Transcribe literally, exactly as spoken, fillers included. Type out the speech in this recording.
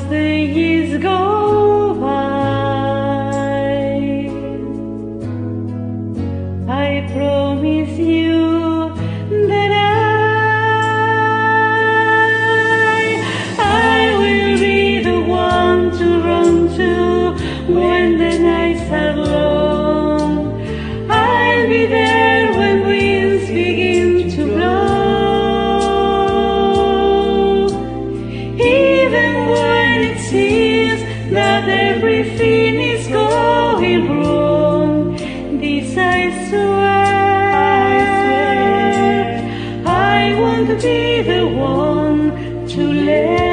the years go by, I promise you that I, I will be the one to run to when the nights are long. I'll be there when winds begin to blow, even when it seems that everything is going wrong. This I swear, I swear, I won't be the one to let